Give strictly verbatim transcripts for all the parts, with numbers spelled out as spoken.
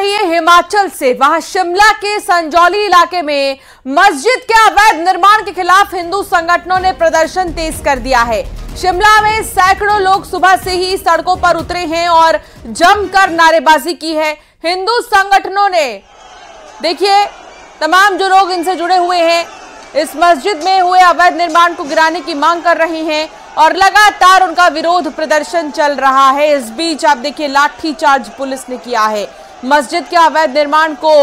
रही है हिमाचल से। वहां शिमला के संजौली इलाके में मस्जिद के अवैध निर्माण के खिलाफ हिंदू संगठनों ने प्रदर्शन तेज कर दिया है। शिमला में सैकड़ों लोग सुबह से ही सड़कों पर उतरे हैं और जमकर नारेबाजी की है। हिंदू संगठनों ने, देखिए, तमाम जो लोग इनसे जुड़े हुए हैं इस मस्जिद में हुए अवैध निर्माण को गिराने की मांग कर रहे हैं और लगातार उनका विरोध प्रदर्शन चल रहा है। इस बीच आप देखिए लाठीचार्ज पुलिस ने किया है। मस्जिद के अवैध निर्माण को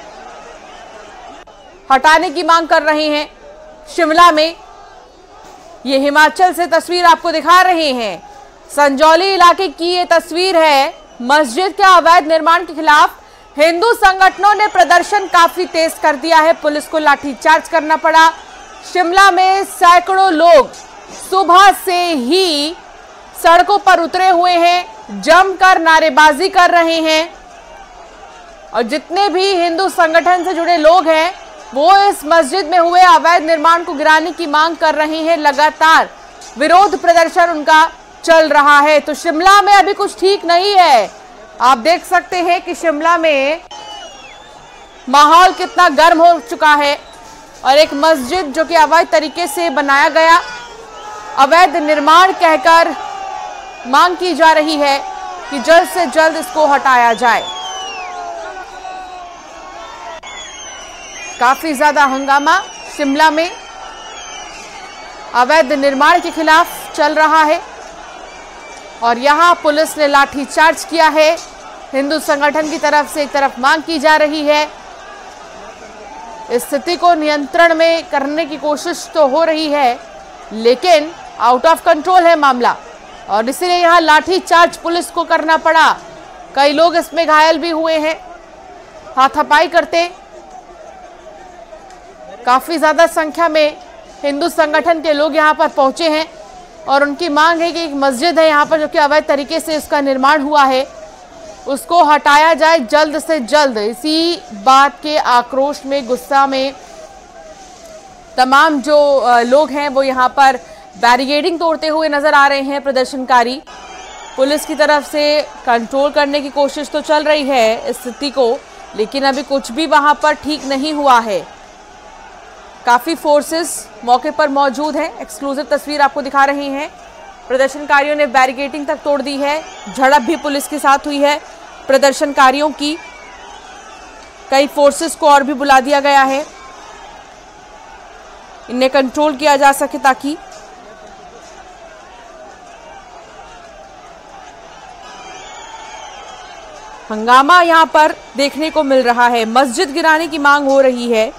हटाने की मांग कर रहे हैं। शिमला में ये हिमाचल से तस्वीर आपको दिखा रहे हैं। संजौली इलाके की ये तस्वीर है। मस्जिद के अवैध निर्माण के खिलाफ हिंदू संगठनों ने प्रदर्शन काफी तेज कर दिया है। पुलिस को लाठीचार्ज करना पड़ा। शिमला में सैकड़ों लोग सुबह से ही सड़कों पर उतरे हुए हैं, जमकर नारेबाजी कर रहे हैं और जितने भी हिंदू संगठन से जुड़े लोग हैं वो इस मस्जिद में हुए अवैध निर्माण को गिराने की मांग कर रहे हैं। लगातार विरोध प्रदर्शन उनका चल रहा है। तो शिमला में अभी कुछ ठीक नहीं है। आप देख सकते हैं कि शिमला में माहौल कितना गर्म हो चुका है और एक मस्जिद जो कि अवैध तरीके से बनाया गया, अवैध निर्माण कहकर मांग की जा रही है कि जल्द से जल्द इसको हटाया जाए। काफी ज्यादा हंगामा शिमला में अवैध निर्माण के खिलाफ चल रहा है और यहां पुलिस ने लाठीचार्ज किया है। हिंदू संगठन की तरफ से एक तरफ मांग की जा रही है, स्थिति को नियंत्रण में करने की कोशिश तो हो रही है लेकिन आउट ऑफ कंट्रोल है मामला और इसलिए यहां लाठीचार्ज पुलिस को करना पड़ा। कई लोग इसमें घायल भी हुए हैं। हाथापाई करते काफी ज्यादा संख्या में हिंदू संगठन के लोग यहां पर पहुंचे हैं और उनकी मांग है कि एक मस्जिद है यहाँ पर जो कि अवैध तरीके से उसका निर्माण हुआ है, उसको हटाया जाए जल्द से जल्द। इसी बात के आक्रोश में, गुस्सा में तमाम जो लोग हैं वो यहाँ पर बैरिकेडिंग तोड़ते हुए नजर आ रहे हैं। प्रदर्शनकारी पुलिस की तरफ से कंट्रोल करने की कोशिश तो चल रही है स्थिति को, लेकिन अभी कुछ भी वहां पर ठीक नहीं हुआ है। काफी फोर्सेस मौके पर मौजूद हैं। एक्सक्लूसिव तस्वीर आपको दिखा रहे हैं। प्रदर्शनकारियों ने बैरिकेडिंग तक तोड़ दी है। झड़प भी पुलिस के साथ हुई है प्रदर्शनकारियों की। कई फोर्सेस को और भी बुला दिया गया है, इन्हें कंट्रोल किया जा सके ताकि हंगामा यहां पर देखने को मिल रहा है। मस्जिद गिराने की मांग हो रही है।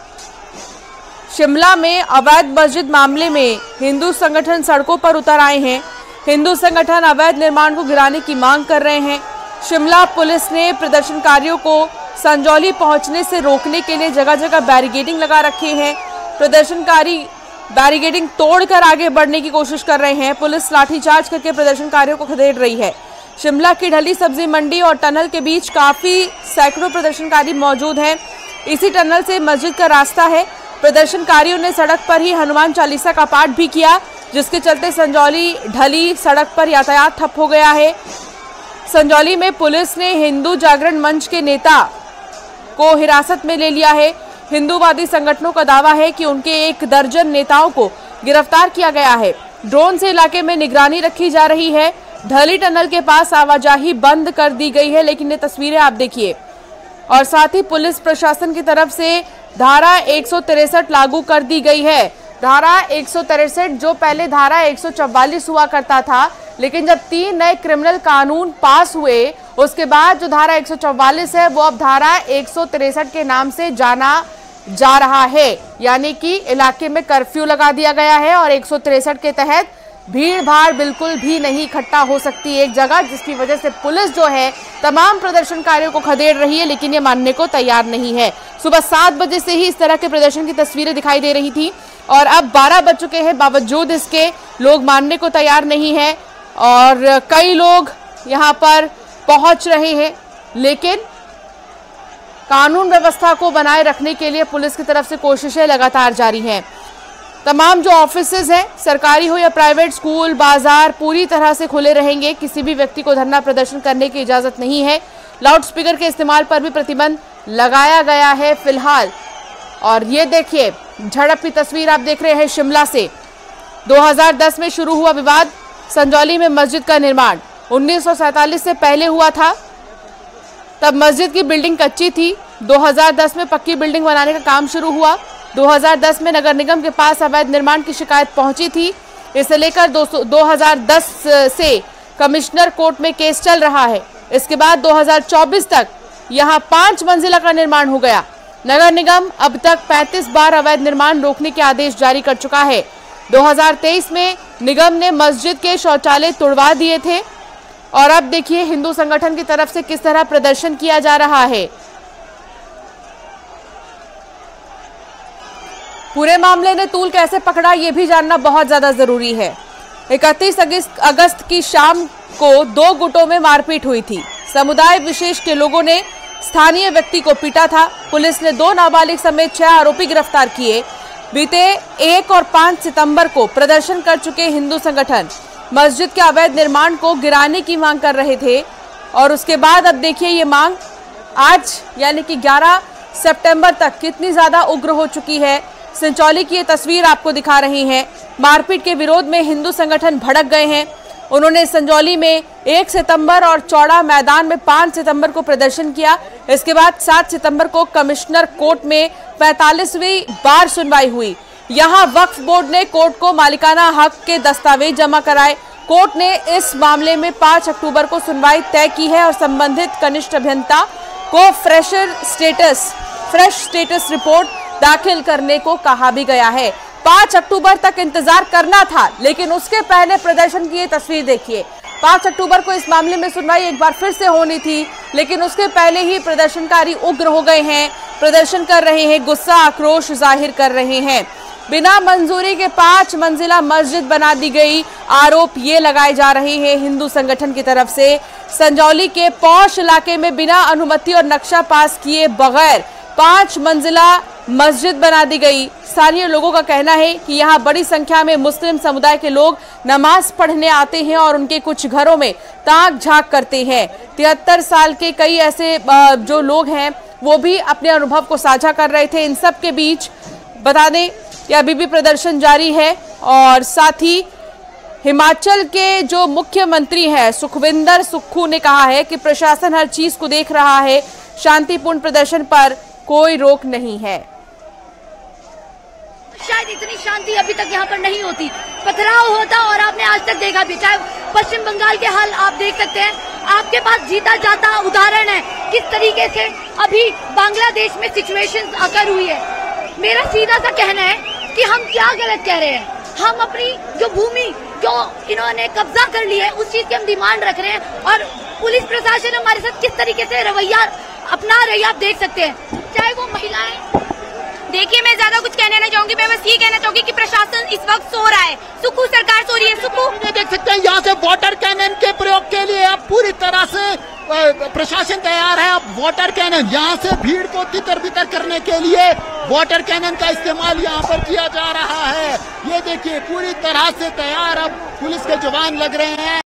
शिमला में अवैध मस्जिद मामले में हिंदू संगठन सड़कों पर उतर आए हैं। हिंदू संगठन अवैध निर्माण को गिराने की मांग कर रहे हैं। शिमला पुलिस ने प्रदर्शनकारियों को संजौली पहुंचने से रोकने के लिए जगह जगह बैरिकेडिंग लगा रखे हैं। प्रदर्शनकारी बैरिकेडिंग तोड़कर आगे बढ़ने की कोशिश कर रहे हैं। पुलिस लाठीचार्ज करके प्रदर्शनकारियों को खदेड़ रही है। शिमला की ढली सब्जी मंडी और टनल के बीच काफी सैकड़ों प्रदर्शनकारी मौजूद हैं। इसी टनल से मस्जिद का रास्ता है। प्रदर्शनकारियों ने सड़क पर ही हनुमान चालीसा का पाठ भी किया, जिसके चलते संजौली ढली सड़क पर यातायात ठप हो गया है। संजौली में पुलिस ने हिंदू जागरण मंच के नेता को हिरासत में ले लिया है। हिंदूवादी संगठनों का दावा है कि उनके एक दर्जन नेताओं को गिरफ्तार किया गया है। ड्रोन से इलाके में निगरानी रखी जा रही है। ढली टनल के पास आवाजाही बंद कर दी गई है, लेकिन ये तस्वीरें आप देखिए। और साथ ही पुलिस प्रशासन की तरफ से धारा एक सौ तिरसठ लागू कर दी गई है। धारा एक सौ तिरसठ जो पहले धारा एक सौ चौवालीस हुआ करता था, लेकिन जब तीन नए क्रिमिनल कानून पास हुए उसके बाद जो धारा एक सौ चौवालीस है वो अब धारा एक सौ तिरसठ के नाम से जाना जा रहा है। यानी कि इलाके में कर्फ्यू लगा दिया गया है और एक सौ तिरसठ के तहत भीड़ भाड़ बिल्कुल भी नहीं इकट्ठा हो सकती एक जगह, जिसकी वजह से पुलिस जो है तमाम प्रदर्शनकारियों को खदेड़ रही है, लेकिन ये मानने को तैयार नहीं है। सुबह सात बजे से ही इस तरह के प्रदर्शन की तस्वीरें दिखाई दे रही थी और अब बारह बज चुके हैं, बावजूद इसके लोग मानने को तैयार नहीं है और कई लोग यहाँ पर पहुंच रहे हैं, लेकिन कानून व्यवस्था को बनाए रखने के लिए पुलिस की तरफ से कोशिशें लगातार जारी हैं। तमाम जो ऑफिसेज हैं, सरकारी हो या प्राइवेट, स्कूल, बाजार पूरी तरह से खुले रहेंगे। किसी भी व्यक्ति को धरना प्रदर्शन करने की इजाजत नहीं है। लाउडस्पीकर के इस्तेमाल पर भी प्रतिबंध लगाया गया है फिलहाल। और ये देखिए झड़प की तस्वीर आप देख रहे हैं शिमला से। दो हज़ार दस में शुरू हुआ विवाद, संजौली में मस्जिद का निर्माण उन्नीस सौ सैंतालीस से पहले हुआ था। तब मस्जिद की बिल्डिंग कच्ची थी। दो हज़ार दस में पक्की बिल्डिंग बनाने का काम शुरू हुआ। दो हज़ार दस में नगर निगम के पास अवैध निर्माण की शिकायत पहुंची थी। इसे लेकर दो हज़ार दस से कमिश्नर कोर्ट में केस चल रहा है। इसके बाद दो हज़ार चौबीस तक यहां पांच मंजिला का निर्माण हो गया। नगर निगम अब तक पैंतीस बार अवैध निर्माण रोकने के आदेश जारी कर चुका है। दो हज़ार तेईस में निगम ने मस्जिद के शौचालय तुड़वा दिए थे और अब देखिए हिंदू संगठन की तरफ से किस तरह प्रदर्शन किया जा रहा है। पूरे मामले ने तूल कैसे पकड़ा ये भी जानना बहुत ज्यादा जरूरी है। इकतीस अगस्त की शाम को दो गुटों में मारपीट हुई थी। समुदाय विशेष के लोगों ने स्थानीय व्यक्ति को पीटा था। पुलिस ने दो नाबालिग समेत छह आरोपी गिरफ्तार किए। बीते एक और पांच सितंबर को प्रदर्शन कर चुके हिंदू संगठन मस्जिद के अवैध निर्माण को गिराने की मांग कर रहे थे और उसके बाद अब देखिए ये मांग आज यानी कि ग्यारह सितंबर तक कितनी ज्यादा उग्र हो चुकी है। संचौली की ये तस्वीर आपको दिखा रही हैं। मारपीट के विरोध में हिंदू संगठन भड़क गए हैं। उन्होंने संजौली में एक सितंबर और चौड़ा मैदान में पाँच सितंबर को प्रदर्शन किया। इसके बाद सात सितंबर को कमिश्नर कोर्ट में पैंतालीसवीं बार सुनवाई हुई। यहां वक्फ बोर्ड ने कोर्ट को मालिकाना हक के दस्तावेज जमा कराए। कोर्ट ने इस मामले में पाँच अक्टूबर को सुनवाई तय की है और संबंधित कनिष्ठ अभियंता को fresher status fresh status report दाखिल करने को कहा भी गया है। पाँच अक्टूबर तक इंतजार करना था, लेकिन उसके पहले प्रदर्शन की ये तस्वीर देखिए। पाँच अक्टूबर को इस मामले में सुनवाई एक बार फिर से होनी थी, लेकिन उसके पहले ही प्रदर्शनकारी उग्र हो गए हैं, प्रदर्शन कर रहे हैं, गुस्सा आक्रोश जाहिर कर रहे हैं। बिना मंजूरी के पांच मंजिला मस्जिद बना दी गई, आरोप ये लगाए जा रहे हैं हिंदू संगठन की तरफ से। संजौली के पौष इलाके में बिना अनुमति और नक्शा पास किए बगैर पांच मंजिला मस्जिद बना दी गई। स्थानीय लोगों का कहना है कि यहाँ बड़ी संख्या में मुस्लिम समुदाय के लोग नमाज पढ़ने आते हैं और उनके कुछ घरों में ताक झांक करते हैं। तिहत्तर साल के कई ऐसे जो लोग हैं वो भी अपने अनुभव को साझा कर रहे थे। इन सब के बीच बता दें कि अभी भी प्रदर्शन जारी है और साथ ही हिमाचल के जो मुख्यमंत्री हैं सुखविंदर सुक्खू ने कहा है कि प्रशासन हर चीज को देख रहा है, शांतिपूर्ण प्रदर्शन पर कोई रोक नहीं है। शायद इतनी शांति अभी तक यहाँ पर नहीं होती, पथराव होता और आपने आज तक देखा भी। चाहे पश्चिम बंगाल के हाल आप देख सकते हैं, आपके पास जीता जाता उदाहरण है किस तरीके से अभी बांग्लादेश में सिचुएशन अकर हुई है। मेरा सीधा सा कहना है कि हम क्या गलत कह रहे हैं। हम अपनी जो भूमि जो इन्होंने कब्जा कर ली है उस चीज की हम डिमांड रख रहे हैं और पुलिस प्रशासन हमारे साथ किस तरीके से रवैया अपना रही आप देख सकते हैं। चाहे वो महिलाएं, देखिए मैं ज्यादा कुछ कहना नहीं चाहूंगी, मैं बस ये कहना चाहूंगी कि प्रशासन इस वक्त सो रहा है। सुक्खू सरकार सो रही है। सुक्खू देख सकते हैं यहाँ से वाटर कैनन के प्रयोग के लिए अब पूरी तरह से प्रशासन तैयार है। अब वाटर कैनन यहाँ से भीड़ को तितर बितर करने के लिए वाटर कैनन का इस्तेमाल यहाँ पर किया जा रहा है। ये देखिए पूरी तरह से तैयार अब पुलिस के जवान लग रहे हैं।